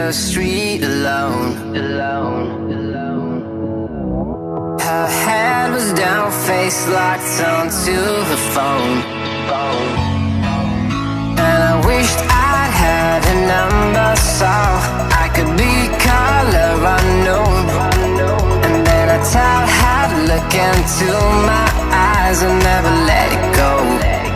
the street alone. Her head was down, face locked onto the phone. And I wished I'd had a number so I could be color unknown. And then I tell her to look into my eyes and never let it go.